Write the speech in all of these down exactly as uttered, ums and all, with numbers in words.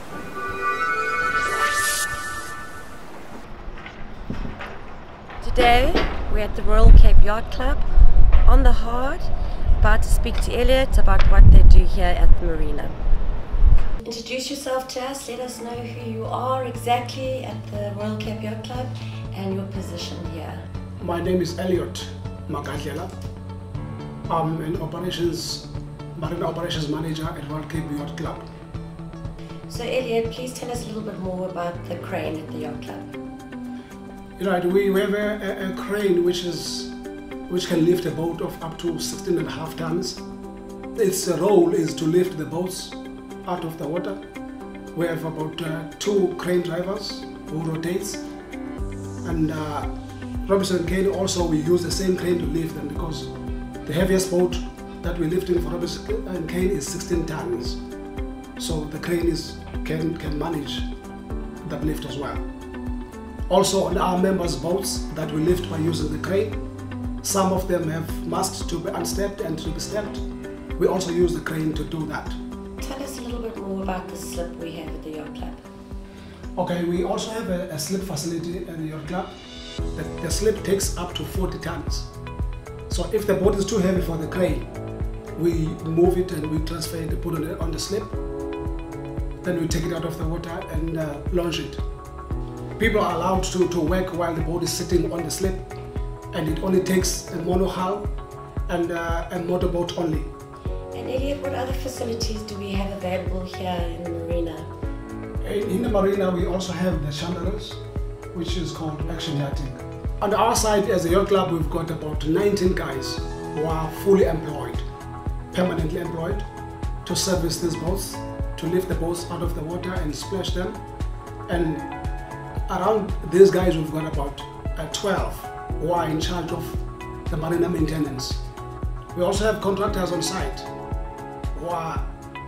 Today we're at the Royal Cape Yacht Club on the Hard, about to speak to Elliott about what they do here at the marina. Introduce yourself to us, let us know who you are exactly at the Royal Cape Yacht Club and your position here. My name is Elliott. I'm an operations, Marina Operations Manager at Royal Cape Yacht Club. So Elliott, please tell us a little bit more about the crane at the yacht club. Right, we have a, a, a crane which is which can lift a boat of up to sixteen and a half tons. Its role is to lift the boats out of the water. We have about uh, two crane drivers who rotates, and uh, Robinson Cane also we use the same crane to lift them because the heaviest boat that we're lifting for Robinson Cane is sixteen tons. So the crane is can can manage that lift as well. Also on our members' boats that we lift by using the crane, some of them have masts to be unstepped and to be stepped. We also use the crane to do that. Tell us a little bit more about the slip we have at the yacht club. Okay, we also have a, a slip facility at the yacht club. The, the slip takes up to forty tons. So if the boat is too heavy for the crane, we move it and we transfer it, put it on the slip. Then we take it out of the water and uh, launch it. People are allowed to, to work while the boat is sitting on the slip, and it only takes a monohull and uh, a motorboat only. And Elliott, what other facilities do we have available here in the marina? In, in the marina we also have the chandleries, which is called action yachting. On our side as a yacht club we've got about nineteen guys who are fully employed, permanently employed, to service these boats, to lift the boats out of the water and splash them. And around these guys we've got about uh, twelve who are in charge of the marina maintenance. We also have contractors on site who are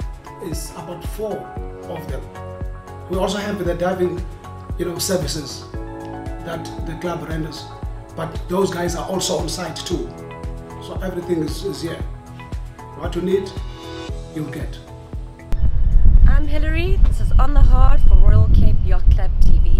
is about four of them. We also have the diving you know, services that the club renders, but those guys are also on site too. So everything is, is here. What you need, you'll get. I'm Hilary, this is On the Hard for Royal Cape Yacht Club T V.